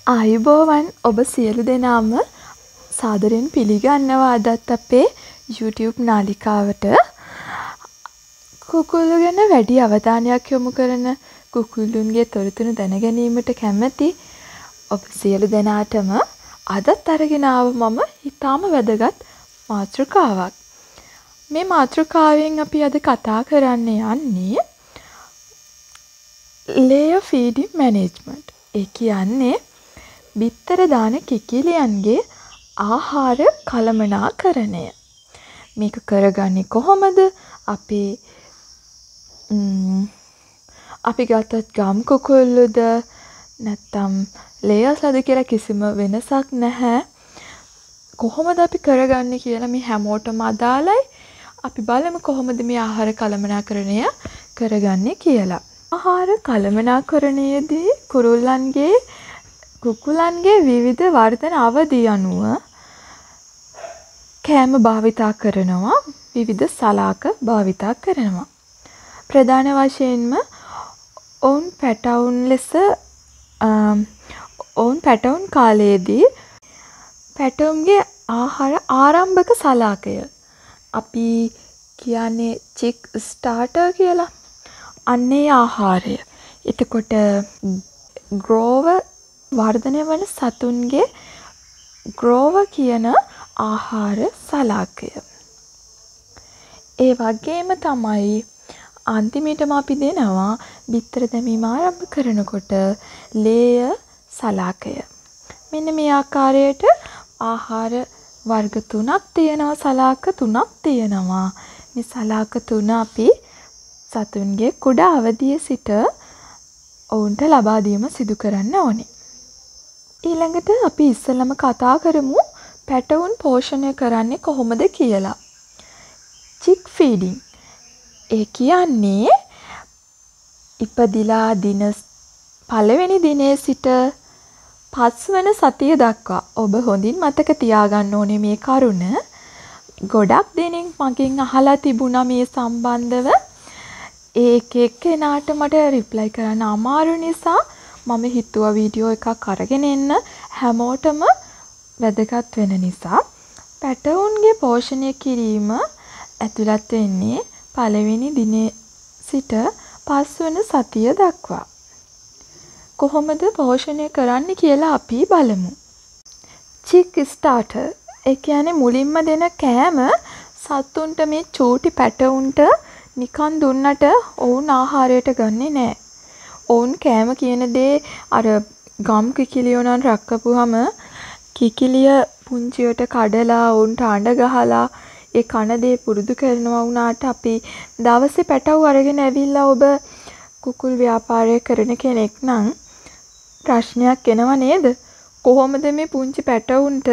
ආයුබෝවන් ඔබ සියලු දෙනාම සාදරයෙන් පිළිගන්නවා අදත් අපේ YouTube නාලිකාවට. කුකුළු ගැන වැඩි අවධානයක් යොමු කරන කුකුළුන්ගේ තොරතුරු දැන ගැනීමට කැමැති ඔබ සියලු දෙනාටම අදත් අරගෙන ආව මම ඊටාම වැදගත් මාතෘකාවක්. මේ මාතෘකාවෙන් අපි අද කතා කරන්න යන්නේ layer feeding management. ඒ කියන්නේ බිත්තර දාන කිකිලියන්ගේ ආහාර කළමනාකරණය. මේක කරගන්නේ කොහොමද? අපි ගත්තත් ගම් කුකුල්ලුද නැත්නම් ලේයර්ස්ලද කියලා කිසිම වෙනසක් නැහැ. කොහොමද අපි කරගන්නේ කියලා මේ හැමෝටම අදාළයි. අපි බලමු කොහොමද මේ ආහාර කළමනාකරණය කරගන්නේ කියලා. ආහාර කළමනාකරණයේදී කුකුලන්ගේ විවිධ වර්ධන අවධි අනුව කෑම භාවිතා කරනවා, විවිධ සලාක භාවිතා කරනවා. ප්‍රධාන වශයෙන්ම ඔවුන් පැටවුන් කාලයේදී පැටවුන්ගේ ආහාර ආරම්භක සලාකය අපි කියන්නේ චික් ස්ටාර්ටර් කියලා. අන්නේ ආහාරය. එතකොට ග්‍රෝවර් වර්ධනය වන සතුන්ගේ ග්‍රෝවර් කියන ආහාර සලාකය. ඒ වගේම තමයි අන්තිමටම අපි දෙනවා බිත්තර දැමීම ආරම්භ කරනකොට ලේය සලාකය. මෙන්න මේ ආකාරයට ආහාර වර්ග 3ක් තියෙනවා, සලාක 3ක් තියෙනවා. මේ සලාක 3 අපි සතුන්ගේ කුඩා අවදියේ සිට ඔවුන්ට ලබා දීම සිදු කරන්න ඕනේ. ඊළඟට අපි ඉස්සෙල්ලම කතා කරමු පැටවුන් පෝෂණය කරන්නේ කොහොමද කියලා. චික් ෆීඩින්. ඒ කියන්නේ ඉපදිලා දින පළවෙනි දිනේ සිට 5 වෙනි සතිය දක්වා ඔබ හොඳින් මතක තියාගන්න ඕනේ මේ කරුණ. ගොඩක් දෙනෙක් මගෙන් අහලා තිබුණා මේ සම්බන්ධව. ඒක එක්කෙනාට මට රිප්ලයි කරන්න අමාරු නිසා මම හිතුවා වීඩියෝ එකක් අරගෙන එන්න, හැමෝටම වැදගත් වෙන නිසා. පැටවුන්ගේ පෝෂණය කිරීම ඇතුළත් වෙන්නේ පළවෙනි දිනේ සිට 5 වෙනි සතිය දක්වා. කොහොමද පෝෂණය කරන්න කියලා අපි බලමු. චික් ස්ටාර්ටර්. ඒ කියන්නේ මුලින්ම දෙන කෑම සතුන්ට, මේ චූටි පැටවුන්ට නිකන් දුන්නට ඔවුන් ආහාරයට ගන්නෙ නෑ. ඔවුන් කෑම කියන දේ අර ගම් කිකිලියෝ නම් රක්කපුවම කිකිලිය පුංචියට කඩලා ඔවුන්ට අඬ ගහලා ඒ කන දේ පුරුදු කරනවා වුණාට අපි දවසේ පැටවු අරගෙන ඇවිල්ලා ඔබ කුකුල් ව්‍යාපාරය කරන කෙනෙක් නම් ප්‍රශ්නයක් එනව නේද? කොහොමද මේ පුංචි පැටවුන්ට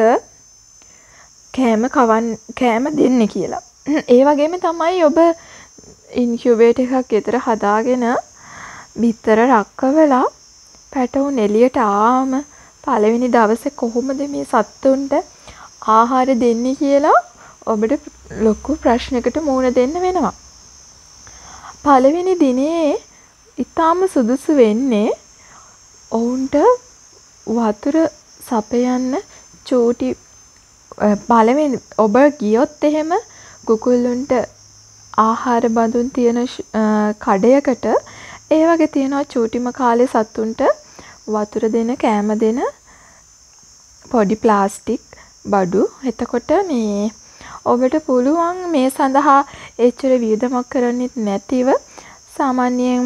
කෑම දෙන්නේ කියලා. ඒ වගේම තමයි ඔබ ඉන්කියුබේටර් එකක් ගෙදර හදාගෙන බිත්තර රක්කවලා පැටවුන් එළියට ආවම පළවෙනි දවසේ කොහොමද මේ සත්තුන්ට ආහාර දෙන්නේ කියලා ඔබට ලොකු ප්‍රශ්නයකට මුහුණ දෙන්න වෙනවා. පළවෙනි දිනේ ඊටාම සුදුසු වෙන්නේ ඔවුන්ට වතුර සපයන්න චූටි පළවෙනි ඔබ ගියොත් එහෙම කුකුල්ලුන්ට ආහාර බඳුන් තියෙන කඩයකට ඒ වගේ තියෙනවා චූටිම කාලේ සතුන්ට වතුර දෙන, කෑම දෙන පොඩි ප්ලාස්ටික් බඩු. එතකොට මේ ඔබට පුළුවන් මේ සඳහා එච්චර වියදමක් කරන්නෙත් නැතිව සාමාන්‍යයෙන්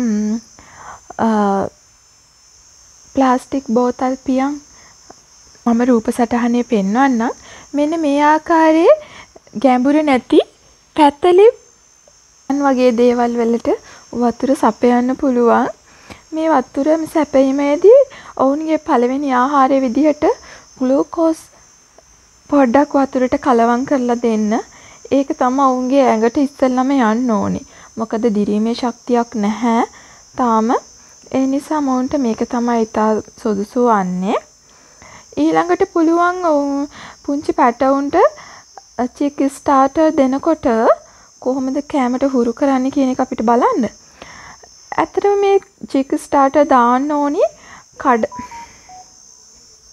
ප්ලාස්ටික් බෝතල් පියන් මම රූප සටහනේ පෙන්වන්නම්. මෙන්න මේ ආකාරයේ ගැඹුරු නැති පැතලි වගේ දේවල් වලට වතුර සපයන්න පුළුවන්. මේ වතුර සැපීමේදී ඔවුන්ගේ පළවෙනි ආහාරය විදිහට ග්ලූකෝස් පොඩ්ඩක් වතුරට කලවම් කරලා දෙන්න. ඒක තමයි ඔවුන්ගේ ඇඟට ඉස්සෙල්ලාම යන්න ඕනේ. මොකද දිරීමේ ශක්තියක් නැහැ තාම. ඒ නිසා මොවුන්ට මේක තමයි ඉතා සුදුසු වන්නේ. ඊළඟට පුළුවන් පුංචි පැටවුන්ට චික් ස්ටාර්ටර් දෙනකොට කොහොමද කෑමට හුරු කරන්නේ කියන එක අපිට බලන්න. ඇත්තටම මේ චික් ස්ටාර්ටර් දාන්න ඕනි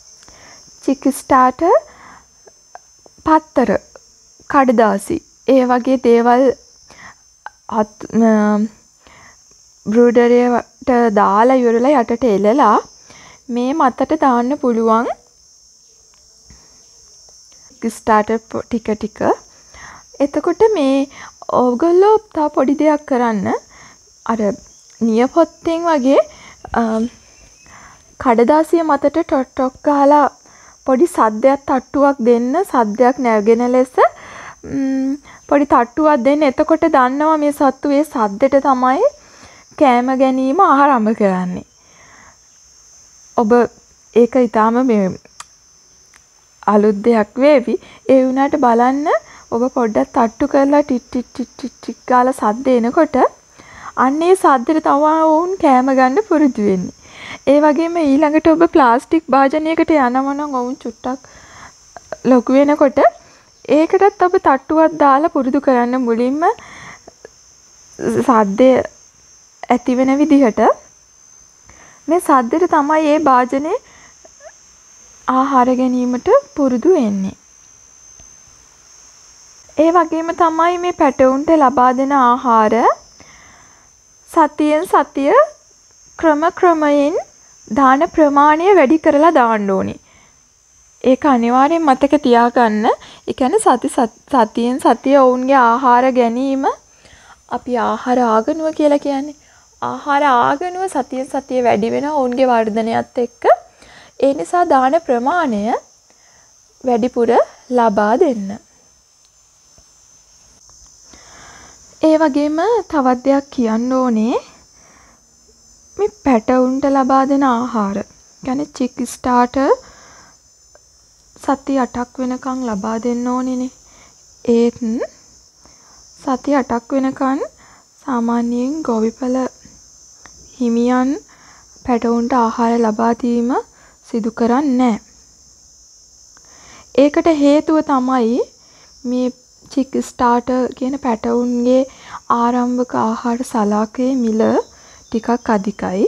chick starter, පත්තර, කඩදාසි ඒ වගේ දේවල් බ්‍රූඩරයට දාලා ඉවරලා යටට එලලා මේ මතට දාන්න පුළුවන් ස්ටාර්ටර් ටික ටික. එතකොට මේ ඕගොල්ලෝ තව පොඩි දෙයක් කරන්න. අර නියපොත්තෙන් වගේ කඩදාසිය මතට ටොක් ගහලා පොඩි සද්දයක් තට්ටුවක් දෙන්න. සද්දයක් නැගෙන ලෙස පොඩි තට්ටුවක් දෙන්න. එතකොට දන්නවා මේ සත්තු ඒ සද්දෙට තමයි කෑම ගැනීම ආරම්භ කරන්නේ. ඔබ ඒක ඊටාම මේ අලුත් දෙයක් වේවි. ඒ වුණාට බලන්න ඔබ පොඩ්ඩක් තට්ටු කරලා ටික් ටික් ටික් ටික් ටික් ගාලා සද්ද එනකොට අන්න ඒ සද්දෙට තමයි වුන් කෑම ගන්න පුරුදු වෙන්නේ. ඒ වගේම ඊළඟට ඔබ ප්ලාස්ටික් භාජනයකට යනම නම් වුන් චුට්ටක් ලොකු වෙනකොට ඒකටත් ඔබ තට්ටුවක් දාලා පුරුදු කරන්න මුලින්ම සද්දය ඇති වෙන විදිහට. මේ සද්දෙට තමයි මේ භාජනේ ආහාර ගැනීමට පුරුදු වෙන්නේ. ඒ වගේම තමයි මේ පැටවුන්ට ලබා දෙන ආහාර සතියෙන් සතිය ක්‍රමයෙන් දාන ප්‍රමාණය වැඩි කරලා දාන්න ඕනේ. ඒක අනිවාර්යෙන් මතක තියාගන්න. ඒ කියන්නේ සතියෙන් සතිය ඔවුන්ගේ ආහාර ගැනීම අපි ආහාර ආගනුව කියලා කියන්නේ. ආහාර ආගනුව සතියෙන් සතිය වැඩි වෙන ඔවුන්ගේ වර්ධනයත් එක්ක. ඒ නිසා දාන ප්‍රමාණය වැඩිපුර ලබා දෙන්න. ඒ වගේම තවත් දෙයක් කියන්න ඕනේ. මේ පැටවුන්ට ලබා දෙන ආහාර. කියන්නේ චික් ස්ටාර්ටර් සති 8ක් වෙනකන් ලබා දෙන්න ඕනේනේ. ඒත් සති 8ක් වෙනකන් සාමාන්‍යයෙන් ගොවිපළ හිමියන් පැටවුන්ට ආහාර ලබා දීම සිදු කරන්නේ නැහැ. ඒකට හේතුව තමයි මේ චික් ස්ටාර්ටර් කියන පැටවුන්ගේ ආරම්භක ආහාර සලාකයේ මිල ටිකක් අධිකයි.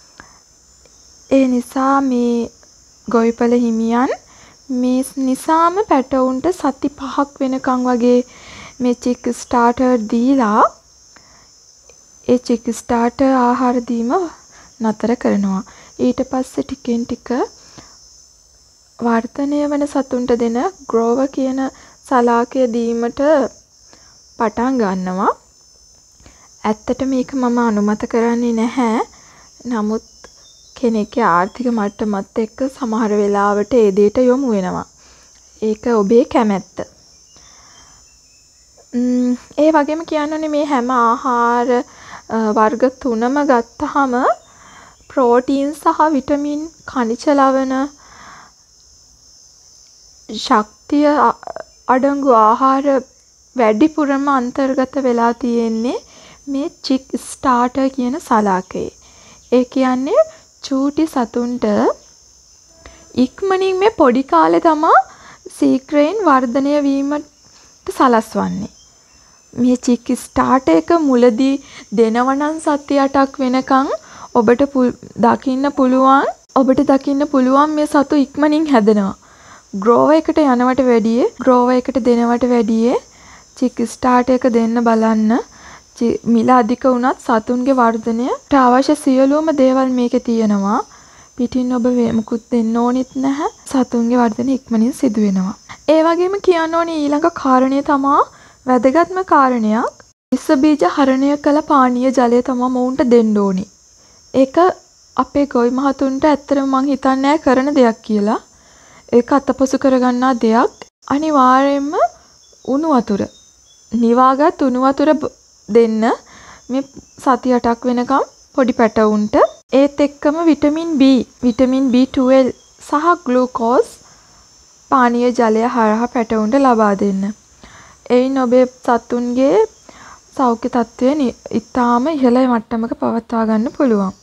ඒ නිසා මේ ගොවිපළ හිමියන් මේ නිසාම පැටවුන්ට සති 5ක් වෙනකන් වගේ මේ චික් ස්ටාර්ටර් දීලා ඒ චික් ස්ටාර්ටර් ආහාර දීම නතර කරනවා. ඊට පස්සේ ටිකෙන් ටික වර්ධනය වන සතුන්ට දෙන ග්‍රෝවර් කියන සලාකය දීමට පටන් ගන්නවා. ඇත්තට මේක මම අනුමත කරන්නේ නැහැ. නමුත් කෙනෙක්ගේ ආර්ථික මට්ටමත් එක්ක සමහර වෙලාවට ඒ දෙයට යොමු වෙනවා. ඒක ඔබේ කැමැත්ත. ඒ වගේම කියන්නෝනේ මේ හැම ආහාර වර්ග 3ම ගත්තාම ප්‍රෝටීන් සහ විටමින් khනිජ ලවණ ශක්තිය අඩංගු ආහාර වැඩිපුරම අන්තර්ගත වෙලා තියෙන්නේ මේ චික් ස්ටාර්ටර් කියන සලාකයේ. ඒ කියන්නේ චූටි සතුන්ට ඉක්මනින් මේ පොඩි කාලේ තමයි ශීඝ්‍රයෙන් වර්ධනය වීමට සලස්වන්නේ. මේ චික් ස්ටාර්ටර් එක මුලදී දෙනවනම් සති 8ක් වෙනකන් ඔබට දකින්න පුළුවන් මේ සතු ඉක්මනින් හැදෙනවා. ග්‍රෝවර් එකට දෙනවට වැඩිය චික් ස්ටාර්ටර් එක දෙන්න බලන්න. මිල අධික වුණත් සතුන්ගේ වර්ධනයට අවශ්‍ය සියලුම දේවල් මේකේ තියෙනවා. පිටින් ඔබ මුකුත් දෙන්න ඕනෙත් නැහැ. සතුන්ගේ වර්ධනය ඉක්මනින් සිදු වෙනවා. ඒ වගේම කියන්න ඕනේ ඊළඟ කාරණය තමයි වැදගත්ම කාරණයක්. විස බීජ හරණය කළ පානීය ජලය තමයි මොවුන්ට දෙන්න ඕනේ. ඒක අපේ ගොවි මහතුන්ට ඇත්තටම මං හිතන්නේ කරන දෙයක් කියලා. ඒක අතපසු කරගන්නා දෙයක්. අනිවාර්යයෙන්ම උණු වතුර. නිවාගත් උණු වතුර දෙන්න මේ සති 8ක් වෙනකම් පොඩි පැටවුන්ට. ඒත් එක්කම විටමින් B12 සහ ග්ලූකෝස් පානීය ජලය හරහා පැටවුන්ට ලබා දෙන්න. එයින් ඔබේ සතුන්ගේ සෞඛ්‍ය තත්ත්වය ඉතාම ඉහළ මට්ටමක පවත්වා ගන්න පුළුවන්.